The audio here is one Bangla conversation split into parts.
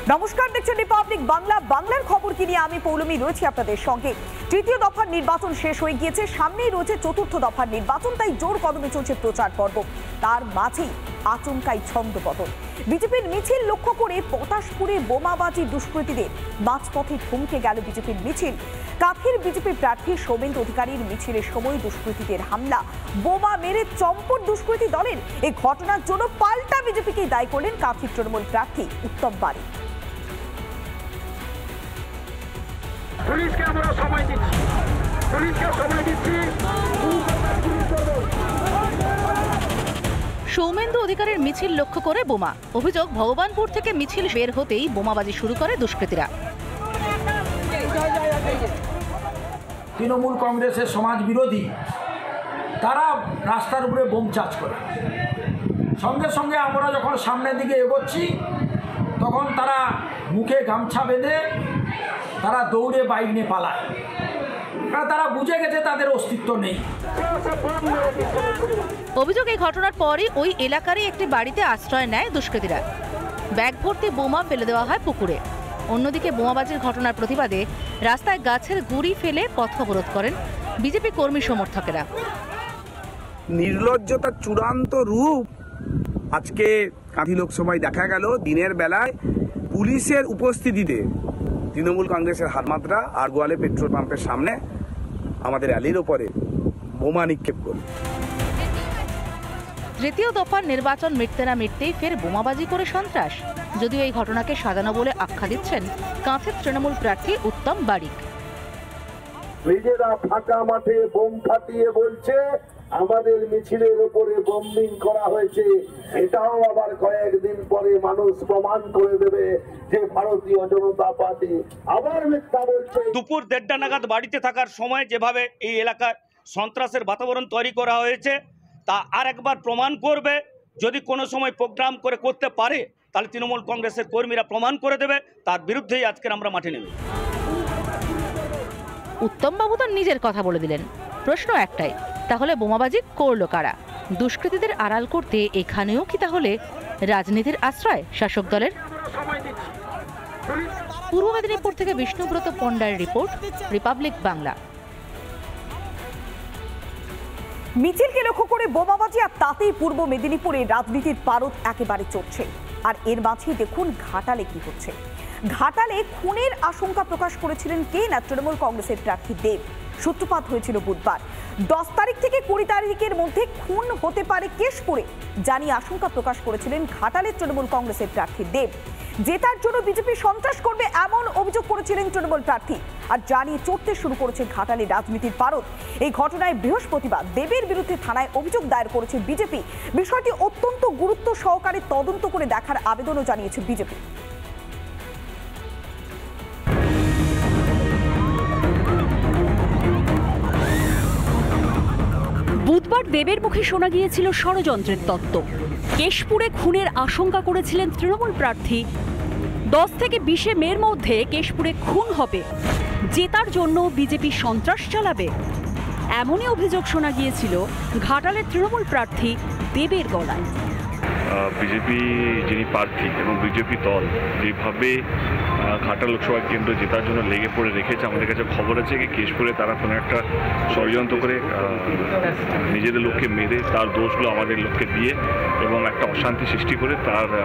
নমস্কার, দেখছেন রিপাবলিক বাংলা। বাংলার খবর কি নিয়ে আমি পৌলমী রয়েছি আপনাদের সঙ্গে। তৃতীয় দফার নির্বাচন শেষ হয়ে গিয়েছে, সামনেই রয়েছে চতুর্থ দফার নির্বাচন, তাই জোর কদমে চলছে প্রচার পর্ব। তার মাঝেই আচমকাই ছন্দপতন। বিজেপির মিছিল লক্ষ্য করে পটাশপুরে বোমাবাজি দুষ্কৃতীদের মাঝপথে থমকে গেল বিজেপির মিছিল। কাঁথির বিজেপি প্রার্থী সৌমেন্দু অধিকারীর মিছিলের সময় দুষ্কৃতীদের হামলা, বোমা মেরে চম্পট দুষ্কৃতী দলের। এই ঘটনার জন্য পাল্টা বিজেপিকেই দায়ী করলেন কাঁথির তৃণমূল প্রার্থী উত্তম বারিক। পুলিশকে আমরা সময় দিচ্ছি, সৌমেন্দু অধিকারের মিছিল লক্ষ্য করে বোমা। অভিযোগ, ভগবানপুর থেকে মিছিল বের হতেই বোমাবাজি শুরু করে দুষ্কৃতীরা। তৃণমূল কংগ্রেসের সমাজ বিরোধী তারা রাস্তার উপরে বোম চার্জ করে। সঙ্গে সঙ্গে আমরা যখন সামনের দিকে এগোচ্ছি তখন তারা মুখে গামছা বেঁধে তারা দৌড়ে বাইক নিয়ে পালায়, কারণ তারা বুঝে গেছে তাদের অস্তিত্ব নেই। অভিযোগ, এই ঘটনার পরই ওই এলাকারই একটি বাড়িতে আশ্রয় নেয় দুষ্কৃতীরা। ব্যাগ ভর্তি বোমা ফেলে দেওয়া হয় পুকুরে। অন্যদিকে বোমাবাজির ঘটনার প্রতিবাদে রাস্তায় গাছের গুঁড়ি ফেলে পথ অবরোধ করেন বিজেপি কর্মী সমর্থকেরা। নির্লজ্জতার চূড়ান্ত রূপ আজকে কাঁথি লোকসভায় দেখা গেল। দিনের বেলায় পুলিশের উপস্থিতিতে তৃণমূল কংগ্রেসের হাতমাত্রা আর গোয়ালে পেট্রোল পাম্পের সামনে আমাদের র্যালির ওপরে বোমা নিক্ষেপ করল। তৃতীয় দফার নির্বাচন মিটতে না মিটতেই ফের বোমাবাজি করে সন্ত্রাস। যদিও এই ঘটনাকে সাজানো বলে আখ্যা দিচ্ছেন কাঁথির তৃণমূল প্রার্থী উত্তম বারিক। নিজেরা ফাঁকা মাঠে বোম ফাটিয়ে বলছে আমাদের মিছিলের উপরে বোম্বিং করা হয়েছে। এটাও আবার কয়েকদিন পরে মানুষ প্রমাণ করে দেবে যে ভারতীয় জনতা পার্টি আবার মিথ্যা বলছে। দুপুর 1:30 নাগাদ বাড়িতে থাকার সময় যেভাবে এই এলাকায় সন্ত্রাসের বাতাবরণ তৈরি করা হয়েছে তা আর একবার প্রমাণ করবে। যদি কোনো সময় প্রোগ্রাম করে করতে পারে তাহলে তৃণমূল কংগ্রেসের কর্মীরা প্রমাণ করে দেবে, তার বিরুদ্ধেই আজকের আমরা মাঠে নেমে। উত্তমবাবু তো নিজের কথা বলে দিলেন। প্রশ্ন একটাই, তাহলে বোমাবাজি করলো কারা? দুষ্কৃতীদের আড়াল করতে এখানেও কি তাহলে রাজনীতির আশ্রয় শাসক দলের? পূর্ব মেদিনীপুর থেকে বিষ্ণুব্রত পণ্ডার রিপোর্ট, রিপাবলিক বাংলা। মিছিলকে লক্ষ্য করে বোমাবাজি, আর তাতেই পূর্ব মেদিনীপুরে রাজনীতির পারদ একেবারে চড়ছে। আর এর মাঝে দেখুন ঘাটালে কি হচ্ছে। ঘাটালে খুনের আশঙ্কা প্রকাশ করেছিলেন কে না তৃণমূল কংগ্রেসের প্রার্থী দেব। সূত্রপাত হয়েছিল বুধবার। 10 তারিখ থেকে 20 তারিখের মধ্যে খুন হতে পারে কেশপুরে জানিয়ে আশঙ্কা প্রকাশ করেছিলেন ঘাটালের তৃণমূল কংগ্রেসের প্রার্থী দেব। জেতার জন্য বিজেপি সন্ত্রাস করবে এমন অভিযোগ করেছিলেন তৃণমূল প্রার্থী, আর জানিয়ে চড়তে শুরু করেছে ঘাটালে রাজনীতির পারদ। এই ঘটনায় বৃহস্পতিবার দেবের বিরুদ্ধে থানায় অভিযোগ দায়ের করেছে বিজেপি। বিষয়টি অত্যন্ত গুরুত্ব সহকারে তদন্ত করে দেখার আবেদনও জানিয়েছে বিজেপি। বুধবার দেবের মুখে শোনা গিয়েছিল ষড়যন্ত্রের তত্ত্ব। কেশপুরে খুনের আশঙ্কা করেছিলেন তৃণমূল প্রার্থী। 10 থেকে 20 মের মধ্যে কেশপুরে খুন হবে, জেতার জন্য বিজেপি সন্ত্রাস চালাবে, এমনই অভিযোগ শোনা গিয়েছিল ঘাটালের তৃণমূল প্রার্থী দেবের গলায়। বিজেপি যিনি প্রার্থী এবং বিজেপি দল যেভাবে ঘাটাল লোকসভা কেন্দ্র জেতার জন্য লেগে পড়ে রেখেছে, আমাদের কাছে খবর আছে কি কেশপুরে তারা কোনো একটা ষড়যন্ত্র করে নিজেদের লোককে মেরে তার দোষগুলো আমাদের লোককে দিয়ে এবং একটা অশান্তি সৃষ্টি করে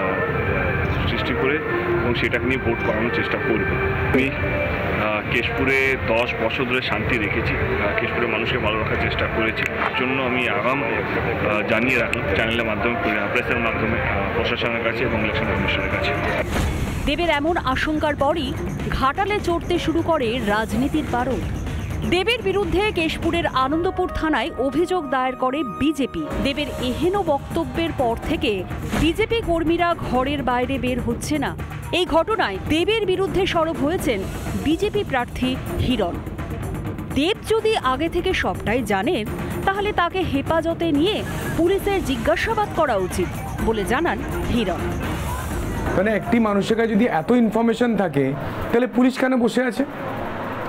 এবং সেটাকে নিয়ে ভোট করানোর চেষ্টা করবে। আমি কেশপুরে 10 বছর ধরে শান্তি রেখেছি, কেশপুরের মানুষকে ভালো রাখার চেষ্টা করেছি। জন্য আমি আগাম জানিয়ে রাখলাম চ্যানেলের মাধ্যমে, প্রেসের মাধ্যমে প্রশাসনের কাছে এবং ইলেকশন কমিশনের কাছে। দেবের এমন আশঙ্কার পরই ঘাটালে চড়তে শুরু করে রাজনীতির পারদ। দেবের বিরুদ্ধে কেশপুরের আনন্দপুর থানায় অভিযোগ দায়ের করে বিজেপি। দেবের এহেন বক্তব্যের পর থেকে বিজেপি কর্মীরা ঘরের বাইরে বের হচ্ছে না। এই ঘটনায় দেবের বিরুদ্ধে সরব হয়েছেন বিজেপি প্রার্থী হিরণ। দেব যদি আগে থেকে সবটাই জানেন তাহলে তাকে হেফাজতে নিয়ে পুলিশের জিজ্ঞাসাবাদ করা উচিত বলে জানান হিরণ। মানে একটি মানুষের কাছে যদি এত ইনফরমেশন থাকে তাহলে পুলিশ কেন বসে আছে?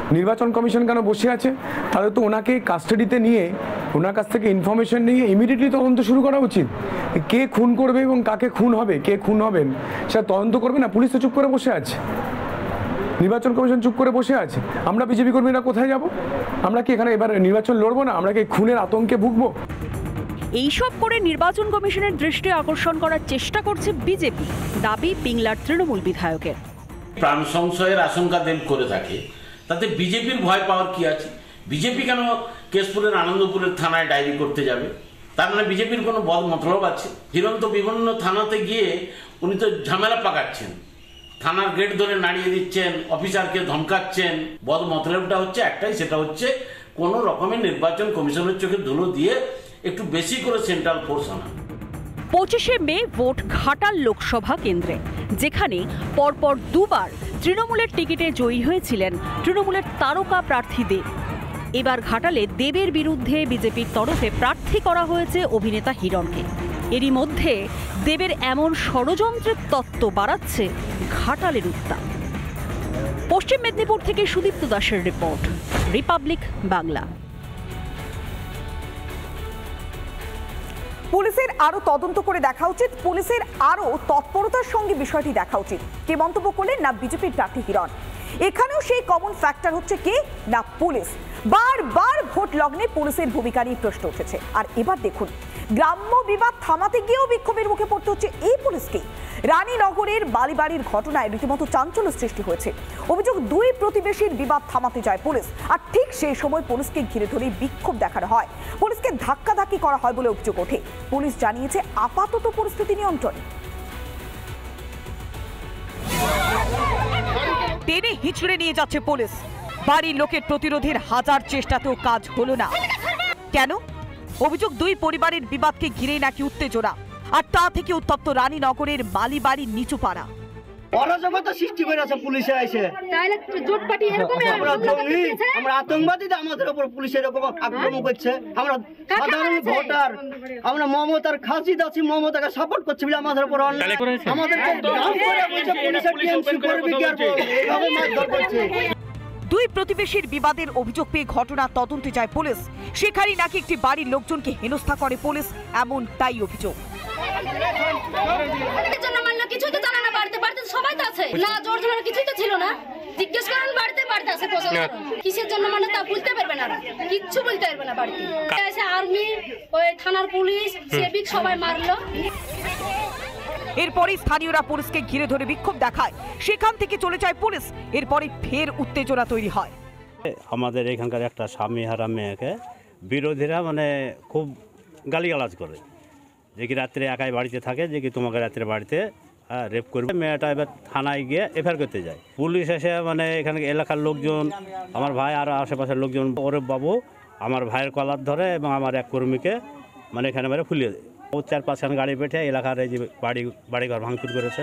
নির্বাচন কমিশন কেন বসে আছে? তাহলে তো ওনাকে কাস্টাডিতে নিয়ে ওনার কাছ থেকে ইনফরমেশন নিয়ে ইমিডিয়েটলি তদন্ত শুরু করা উচিত। কে খুন করবে এবং কাকে খুন হবে, কে খুন হবেন সেটা তদন্ত করবে না। পুলিশ তো চুপ করে বসে আছে, নির্বাচন কমিশন চুপ করে বসে আছে। আমরা বিজেপি কর্মীরা কোথায় যাব? আমরা কি এখানে এবার নির্বাচন লড়বো না? আমরা কি খুনের আতঙ্কে ভুগবো? এইসব করে নির্বাচন কমিশনের দৃষ্টি আকর্ষণ করার চেষ্টা করছে বিজেপি, দাবি পিংলার তৃণমূল বিধায়কের। প্রাণ সংশয়ের আশঙ্কা দেব করে থাকে, তাতে বিজেপির ভয় পাওয়ার কি আছে? বিজেপি কেন কেশপুরের আনন্দপুরের থানায় ডায়েরি করতে যাবে? তার মানে বিজেপির কোনো বদ মতলব আছে? হিরন্ত বিভিন্ন থানাতে গিয়ে উনি তো ঝামেলা পাকাচ্ছেন, থানার গেট ধরে নাড়িয়ে দিচ্ছেন, অফিসারকে ধমকাচ্ছেন। বদ মতলবটা হচ্ছে একটাই, সেটা হচ্ছে কোনো রকমের নির্বাচন কমিশনের চোখে ধুলো দিয়ে একটু বেশি করে সেন্ট্রাল ফোর্স আনা। 25শে মে ভোট ঘাটাল লোকসভা কেন্দ্রে, যেখানে পরপর দুবার তৃণমূলের টিকিটে জয়ী হয়েছিলেন তৃণমূলের তারকা প্রার্থী দেব। এবার ঘাটালে দেবের বিরুদ্ধে বিজেপির তরফে প্রার্থী করা হয়েছে অভিনেতা হিরণকে। এরই মধ্যে দেবের এমন ষড়যন্ত্রের তত্ত্ব বাড়াচ্ছে ঘাটালের উত্তাপ। পশ্চিম মেদিনীপুর থেকে সুদীপ্ত দাসের রিপোর্ট, রিপাবলিক বাংলা। পুলিশের আরো তদন্ত করে দেখা উচিত, পুলিশের আরো তৎপরতার সঙ্গে বিষয়টি দেখা উচিত। কে মন্তব্য করলেন? না বিজেপির প্রার্থী হিরণ। এখানেও সেই কমন ফ্যাক্টর হচ্ছে কে? না পুলিশ। বারবার ভোট লগ্নে পুলিশের ভূমিকা নিয়ে প্রশ্ন উঠেছে। আর এবার দেখুন, গ্রাম্য বিবাদ থামাতে গিয়েও বিক্ষোভের মুখে পড়তে হচ্ছে এই পুলিশকে। রানীনগরের বালিবাড়ির ঘটনায় রীতিমতো চাঞ্চল্য সৃষ্টি হয়েছে। অভিযোগ, দুই প্রতিবেশীর বিবাদ থামাতে যায় পুলিশ, আর ঠিক সেই সময় পুলিশকে ঘিরে ধরে বিক্ষোভ দেখানো হয়, পুলিশকে ধাক্কাধাক্কি করা হয় বলে অভিযোগ ওঠে। পুলিশ জানিয়েছে আপাতত পরিস্থিতি নিয়ন্ত্রণে। টেনে হিচড়ে নিয়ে যাচ্ছে পুলিশ। বাড়ির লোকের প্রতিরোধের হাজার চেষ্টাতেও কাজ হলো না। কেন? অভিযোগ, দুই পরিবারের বিবাদকে ঘিরেই নাকি উত্তেজনা, আর তা থেকে উত্তপ্ত রানীনগরের বালিবাড়ির নিচু পাড়া। অরাজকতা সৃষ্টি করে আছে পুলিশে এসে। তাহলে জোট পার্টি এরকমই আমরা জঙ্গি, আমরা আতঙ্কবাদীরা আমাদের উপর পুলিশের উপর আক্রমণ করছে। আমরা সাধারণ ভোটার, আমরা মমতার খাসি দাসি মমতাকে সাপোর্ট করছি বলে আমাদের উপর অন্যায়, আমাদেরকে দাম করে বলছে পুলিশের টিএমসি করবে কি আর এইভাবে মারধর করছে। দুই প্রতিবেশীর বিবাদের অভিযোগ পেয়ে ঘটনা তদন্তে যায় পুলিশ। সেখানেই নাকি একটি বাড়ির লোকজনকে হেনস্থা করে পুলিশ, এমন তাই অভিযোগ। কিছুই তো জানা না, বাড়িতে বাড়িতে সবাই তো আছে না, জোর জোর কিছুই তো ছিল না। জিজ্ঞেস করেন বাড়িতে বাড়িতে আছে কিসের জন্য, মানে তা বুঝতে পারবে না, কিচ্ছু বলতে পারবে না। বাড়িতে এসে আর্মি, ওই থানার পুলিশ, সেবিক সবাই মারলো। এরপরে স্থানীয়রা পুলিশকে ঘিরে ধরে বিক্ষোভ দেখায়, সেখান থেকে চলে যায় পুলিশ। এরপরে ফের উত্তেজনা তৈরি হয়। আমাদের এখানকার একটা স্বামী হারা মেয়েকে বিরোধীরা মানে খুব গালিগালাজ করে, যে কি রাত্রে একাই বাড়িতে থাকে, যে কি তোমাকে রাত্রে বাড়িতে রেপ করবে। মেয়েটা এবার থানায় গিয়ে এফআইআর করতে যায়। পুলিশ এসে মানে এখানে এলাকার লোকজন, আমার ভাই আর আশেপাশের লোকজন, ওরে বাবু আমার ভাইয়ের কলার ধরে এবং আমার এক কর্মীকে মানে এখানে মেরে ফুলিয়ে দেয়। ও 4-5খান গাড়ি পেঠে এলাকার এই যে বাড়িঘর ভাঙচুর করেছে,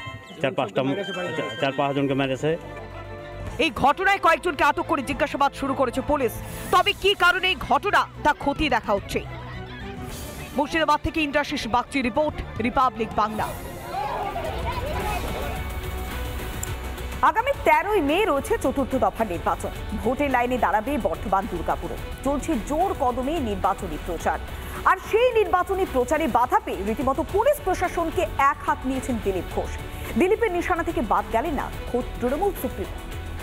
4-5 জনকে মেরেছে। এই ঘটনায় কয়েকজনকে আটক করে জিজ্ঞাসাবাদ শুরু করেছে পুলিশ। তবে কি কারণে এই ঘটনা তা খতিয়ে দেখা হচ্ছে। মুর্শিদাবাদ থেকে ইন্দ্রাশিস বাগচি রিপোর্ট, রিপাবলিক বাংলা। আগামী 13ই মে রয়েছে চতুর্থ দফা নির্বাচন। ভোটের লাইনে দাঁড়াবে বর্ধমান দুর্গাপুরে। চলছে জোর কদমে নির্বাচনী প্রচার। আর সেই নির্বাচনী প্রচারে বাধা পেয়ে রীতিমতো পুলিশ প্রশাসনকে এক হাত নিয়েছেন দিলীপ ঘোষ। দিলীপের নিশানা থেকে বাদ গেলেন না খোদ তৃণমূল সুপ্রিমো।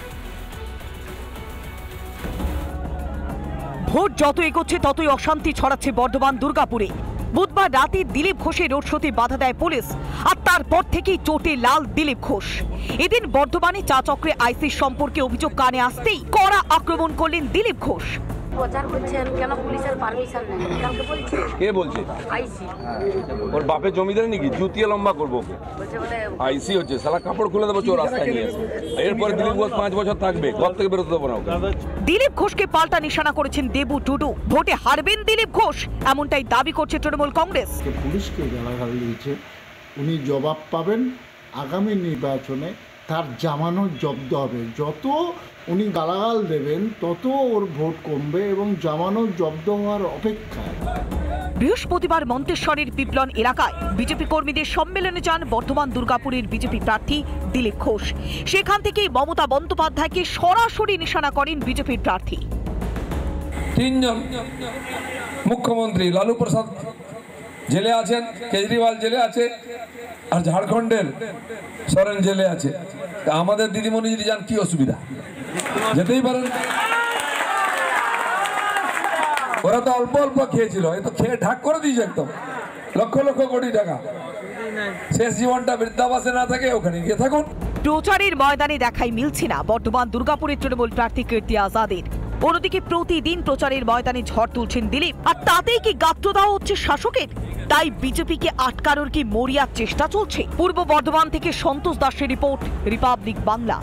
ভোট যত এগোচ্ছে ততই অশান্তি ছড়াচ্ছে বর্ধমান দুর্গাপুরে। বুধবার রাতে দিলীপ ঘোষের রোড শোতে বাধা দেয় পুলিশ, আর তারপর থেকেই চোটে লাল দিলীপ ঘোষ। এদিন বর্ধমানে চা চক্রে আইসির সম্পর্কে অভিযোগ কানে আসতেই কড়া আক্রমণ করলেন দিলীপ ঘোষ। প্রচার করছেন কেন, পুলিশের পারমিশন নেই। কালকে বলছে, কে বলছে? আইসি। ওর বাপের জমিদার নাকি? জুতিয়ে লম্বা করবো ওকে। আইসি হচ্ছে সালা, কাপড় খুলে দেবো চোর রাস্তায় নিয়ে এসে। এরপরে দিলীপ ঘোষ 5 বছর থাকবে, ঘর থেকে বেরোতে দেবো না ওকে। দিলীপ ঘোষকে পাল্টা নিশানা করেছেন দেবু টুডু। ভোটে হারবেন দিলীপ ঘোষ, এমনটাই দাবি করছে তৃণমূল কংগ্রেস। পুলিশকে গালাগাল দিয়েছে, উনি জবাব পাবেন আগামী নির্বাচনে। তার জামানত জব্দ হবে। যত উনি গালাগাল দেবেন তত ওর ভোট কমবে এবং জামানত জব্দ হওয়ার অপেক্ষায়। বৃহস্পতিবার মন্তেশ্বরের পিপলন এলাকায় বিজেপি কর্মীদের সম্মেলনে যান বর্ধমান দুর্গাপুরের বিজেপি প্রার্থী দিলীপ ঘোষ। সেখান থেকেই মমতা বন্দ্যোপাধ্যায়কে সরাসরি নিশানা করেন বিজেপির প্রার্থী। তিনজন মুখ্যমন্ত্রী, লালু প্রসাদ জেলে আছেন, কেজরিওয়াল জেলে আছে, আর ঝাড়খণ্ডের সরেন জেলে আছে। আমাদের দিদিমণি যদি যান কি অসুবিধা, যেতেই পারেন। ওরা তো অল্প অল্প খেয়েছিল, এ তো খেয়ে ঢাক করে দিয়েছে একদম, লক্ষ লক্ষ কোটি টাকা। শেষ জীবনটা বৃদ্ধাবাসে না থাকে ওখানে গিয়ে থাকুন। প্রচারের ময়দানে দেখাই মিলছে না বর্তমান দুর্গাপুরের তৃণমূল প্রার্থী কীর্তি আজাদের। অন্যদিকে প্রতিদিন প্রচারের ময়দানে ঝড় তুলছেন দিলীপ, আর তাতেই কি গাত্র দেওয়া হচ্ছে শাসকের? তাই বিজেপিকে আটকানোর কি মরিয়ার চেষ্টা চলছে? পূর্ব বর্ধমান থেকে সন্তোষ দাসের রিপোর্ট, রিপাবলিক বাংলা।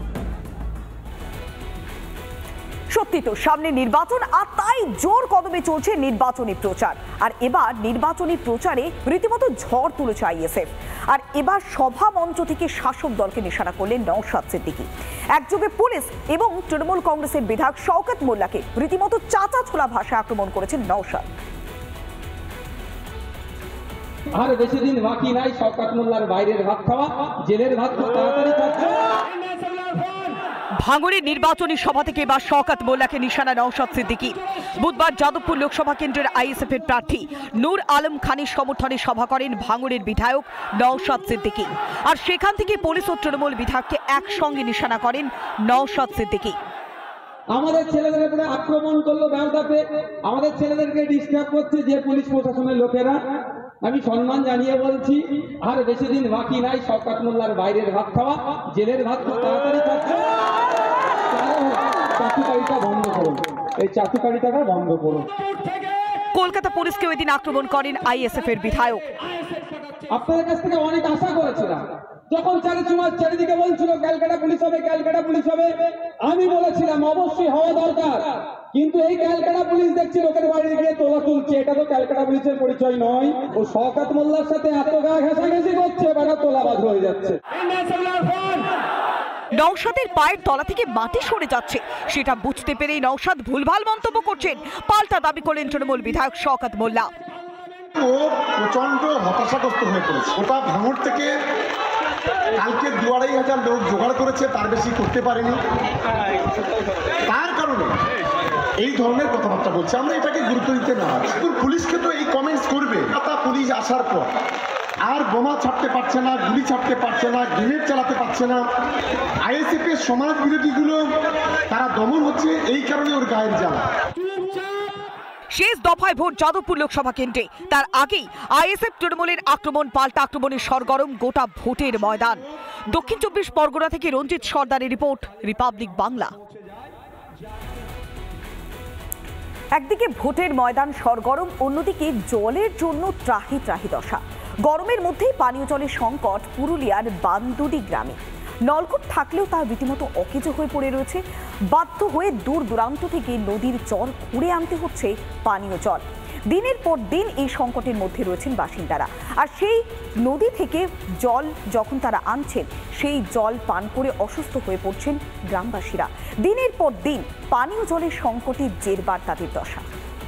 সত্যি তো সামনে নির্বাচন, আর তাই জোর কদমে চলছে নির্বাচনী প্রচার। আর এবার নির্বাচনী প্রচারে রীতিমতো ঝড় তুলেছে আইএসএফ। আর এবার সভা মঞ্চ থেকে শাসক দলকে নিশানা করলেন নওশাদ সিদ্দিকী। একযোগে পুলিশ এবং তৃণমূল কংগ্রেসের বিধায়ক শওকত মোল্লাকে রীতিমতো চাচা ছোলা ভাষায় আক্রমণ করেছেন নওশাদ। আর বেশি দিন বাকি নাই শওকত মোল্লার বাইরের ভাত খাওয়া, জেলের ভাত খুব তাড়াতাড়ি খাচ্ছে। ভাঙড়ের নির্বাচনী সভা থেকে এবার শওকত মোল্লাকে নিশানা নওশাদ সিদ্দিকী। বুধবার যাদবপুর লোকসভা কেন্দ্রের আইএসএফ এর প্রার্থী নূর আলম খানের সমর্থনে সভা করেন ভাঙড়ের বিধায়ক নওশাদ সিদ্দিকী। আর সেখান থেকে পুলিশ ও তৃণমূল বিধায়ককে একসঙ্গে নিশানা করেন নওশাদ সিদ্দিকী। আমাদের ছেলেদের উপরে আক্রমণ করলো ব্যবধাতে, আমাদের ছেলেদেরকে ডিস্টার্ব করছে যে পুলিশ প্রশাসনের লোকেরা। আমি সম্মান জানিয়ে বলছি, আর বেশি দিন বাকি নাই শওকত মোল্লার বাইরের ভাত খাওয়া, জেলের ভাত খুব তাড়াতাড়ি খাচ্ছে। চাটুকারিতা বন্ধ করুন, এই চাটুকারিতাটা বন্ধ করুন। কলকাতা পুলিশকে ওই দিন আক্রমণ করেন আইএসএফ এর বিধায়ক। আপনাদের কাছ থেকে অনেক আশা করেছিলাম, যখন চারিদিকে বলছিল ক্যালকাটা পুলিশ হবে, ক্যালকাটা পুলিশ হবে, আমি বলেছিলাম অবশ্যই হওয়া দরকার। কিন্তু এই ক্যালকাটা পুলিশ দেখছি লোকের বাড়ি গিয়ে তোলা তুলছে, এটা তো ক্যালকাটা পুলিশের পরিচয় নয়। ও শওকত মোল্লার সাথে এত গা ঘেঁষাঘেঁষি করছে, বেটা তোলাবাজ হয়ে যাচ্ছে। নওশাদের পায়ের তলা থেকে মাটি সরে যাচ্ছে, সেটা বুঝতে পেরেই নওশাদ ভুলভাল মন্তব্য করছেন। পাল্টা দাবি করলেন তৃণমূল বিধায়ক শওকত মোল্লা। ও প্রচন্ড হতাশাগ্রস্ত হয়ে পড়েছে। ওটা ভাঙড় থেকে কালকে ২,৫০০ লোক জোগাড় করেছে, তার বেশি করতে পারেনি। তার কারণে এই ধরনের কথাবার্তা বলছে। আমরা এটাকে গুরুত্ব দিতে না, পুলিশকে তো এই কমেন্টস করবে। তা পুলিশ আসার পর আর বোমা ছাড়তে পারছে না, গুলি ছাড়তে পারছে না, গ্রেনেড চালাতে পারছে না। আইএসএফ এর সমাজ বিরোধীগুলো তারা দমন হচ্ছে, এই কারণে ওর গায়ের জ্বালা। শেষ দফায় ভোট যাদবপুর লোকসভা কেন্দ্রে, তার আগেই আইএসএফ তৃণমূলের আক্রমণ পাল্টা আক্রমণের সরগরম গোটা ভোটের ময়দান। দক্ষিণ ২৪ পরগনা থেকে রঞ্জিত সর্দারের রিপোর্ট, রিপাবলিক বাংলা। একদিকে ভোটের ময়দান সরগরম, অন্যদিকে জলের জন্য ত্রাহি ত্রাহি দশা। গরমের মধ্যেই পানীয় জলের সংকট পুরুলিয়ার বান্দুডি গ্রামে। নলকূপ থাকলেও তা রীতিমতো অকেজো হয়ে পড়ে রয়েছে। বাধ্য হয়ে দূর দূরান্ত থেকে নদীর জল খুঁড়ে আনতে হচ্ছে পানীয় জল। দিনের পর দিন এই সংকটের মধ্যে রয়েছেন বাসিন্দারা। আর সেই নদী থেকে জল যখন তারা আনছেন, সেই জল পান করে অসুস্থ হয়ে পড়ছেন গ্রামবাসীরা। দিনের পর দিন পানীয় জলের সংকটে জেরবার তাদের দশা।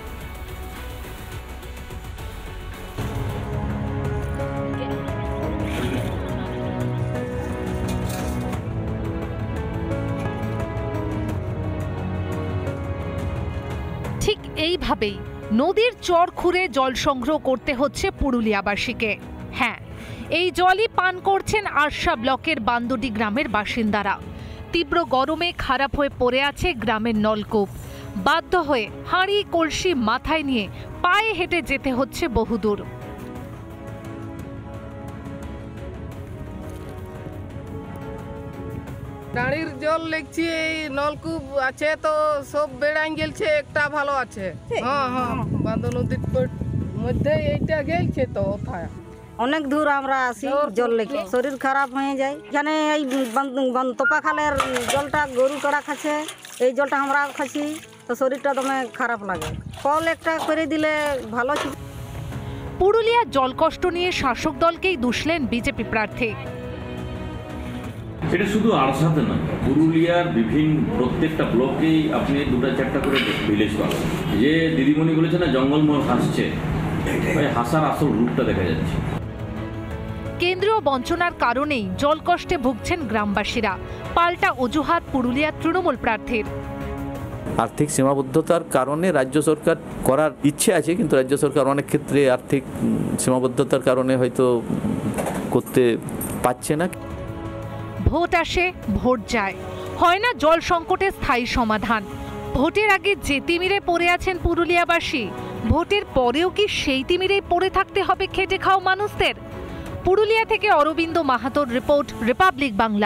ঠিক এইভাবেই নদীর চর খুঁড়ে জল সংগ্রহ করতে হচ্ছে পুরুলিয়াবাসীকে। হ্যাঁ, এই জলই পান করছেন আরশা ব্লকের বান্দুডি গ্রামের বাসিন্দারা। তীব্র গরমে খারাপ হয়ে পড়ে আছে গ্রামের নলকূপ। বাধ্য হয়ে হাঁড়ি কলসি মাথায় নিয়ে পায়ে হেঁটে যেতে হচ্ছে বহুদূর। দাঁড়ির জল লেগছে, এই নলকূপ আছে তো সব বেড়াই গেলছে, একটা ভালো আছে। হ্যাঁ হ্যাঁ, বান্দো নদীর মধ্যে এইটা গেলছে তো ওথায়। অনেক দূর আমরা আসি জল লেগে, শরীর খারাপ হয়ে যায়। এখানে এই তোপা খালের জলটা গরু চড়া খাচ্ছে, এই জলটা আমরা খাচ্ছি, তো শরীরটা দমে খারাপ লাগে। কল একটা করে দিলে ভালো ছিল। পুরুলিয়ার জলকষ্ট নিয়ে শাসক দলকেই দুষলেন বিজেপি প্রার্থী। এটা শুধু আরসাতে না, পুরুলিয়ার বিভিন্ন প্রত্যেকটা ব্লকেই আপনি 2-4টা করে ভিলেজ পাবেন। যে দিদিমণি বলেছে না জঙ্গলমহল হাসছে, হাসার আসল রূপটা দেখা যাচ্ছে। কেন্দ্রীয় বঞ্চনার কারণেই জলকষ্টে ভুগছেন গ্রামবাসীরা, পাল্টা অজুহাত পুরুলিয়ার তৃণমূল প্রার্থীর। আর্থিক সীমাবদ্ধতার কারণে রাজ্য সরকার করার ইচ্ছে আছে, কিন্তু রাজ্য সরকার অনেক ক্ষেত্রে আর্থিক সীমাবদ্ধতার কারণে হয়তো করতে পারছে না। ভোট আসে, ভোট যায়, হয় না জল সংকটের স্থায়ী সমাধান। ভোটের আগে যে তিমিরে পড়ে আছেন পুরুলিয়াবাসী, ভোটের পরেও কি সেই তিমিরেই পড়ে থাকতে হবে খেটে খাওয়া মানুষদের? পুরুলিয়া থেকে অরবিন্দ মাহাতোর রিপোর্ট, রিপাবলিক বাংলা।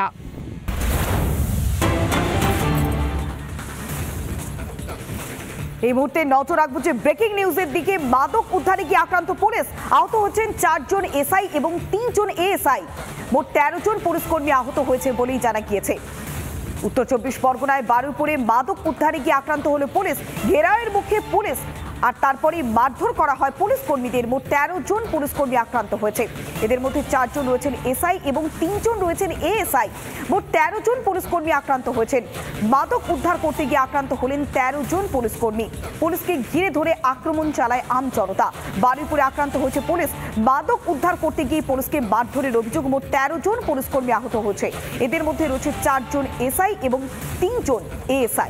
এই মুহূর্তে নজর রাখবো যে ব্রেকিং নিউজের দিকে। মাদক উদ্ধারে গিয়ে আক্রান্ত পুলিশ, আহত হচ্ছেন 4 জন এসআই এবং 3 জন এএসআই। মোট 13 জন পুলিশকর্মী আহত হয়েছে বলেই জানা গিয়েছে। উত্তর 24 পরগনায় বারুইপুরে মাদক উদ্ধারে গিয়ে আক্রান্ত হলো পুলিশ। ঘেরাওয়ের মুখে পুলিশ, আর তারপরে মারধর করা হয় পুলিশ কর্মীদের। মোট 13 জন পুলিশকর্মী আক্রান্ত হয়েছে। এদের মধ্যে 4 জন রয়েছেন এসআই এবং 3 জন রয়েছেন এএসআই। মোট 13 জন পুলিশকর্মী আক্রান্ত হয়েছেন। মাদক উদ্ধার করতে গিয়ে আক্রান্ত হলেন 13 জন পুলিশকর্মী। পুলিশকে ঘিরে ধরে আক্রমণ চালায় আম জনতা। বারুইপুরে আক্রান্ত হয়েছে পুলিশ। মাদক উদ্ধার করতে গিয়ে পুলিশকে মারধরের অভিযোগ। মোট 13 জন পুলিশকর্মী আহত হয়েছে। এদের মধ্যে রয়েছে 4 জন এসআই এবং 3 জন এএসআই।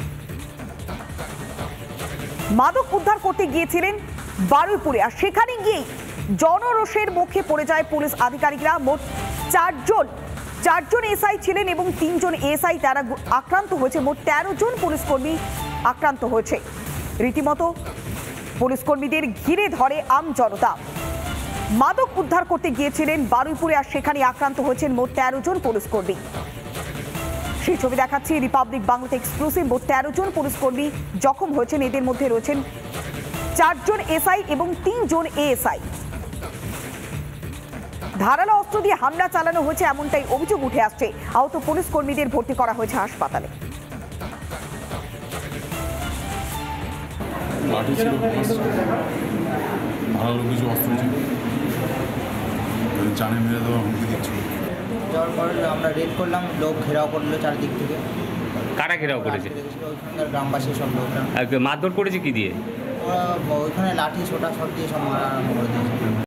মাদক উদ্ধার করতে গিয়েছিলেন বারুইপুরে, আর সেখানে গিয়েই জনরোষের মুখে পড়ে যায় পুলিশ আধিকারিকরা। মোট 4 জন এসআই ছিলেন এবং 3 জন এসআই তারা আক্রান্ত হয়েছে। মোট 13 জন পুলিশকর্মী আক্রান্ত হয়েছে। রীতিমতো পুলিশকর্মীদের ঘিরে ধরে আম জনতা। মাদক উদ্ধার করতে গিয়েছিলেন বারুইপুরে, আর সেখানে আক্রান্ত হয়েছেন মোট 13 জন পুলিশকর্মী। সেই ছবি দেখাচ্ছি রিপাবলিক বাংলাতে এক্সক্লুসিভ। মোট 13 জন পুলিশকর্মী জখম হয়েছেন। এদের মধ্যে রয়েছেন 4 জন এসআই এবং 3 জন এএসআই। ধারালো অস্ত্র দিয়ে হামলা চালানো হয়েছে এমনটাই অভিযোগ উঠে আসছে। আহত পুলিশ কর্মীদের ভর্তি করা হয়েছে হাসপাতালে। আমরা রেড করলাম, লোক ঘেরাও করলো চারদিক থেকে। কারা ঘেরাও করেছে? ওইখানকার গ্রামবাসী সব লোকরা। মারধর করেছে কি দিয়ে? ওইখানে লাঠি ছোটা সব দিয়ে সব মারা আরম্ভ করে দিয়েছে।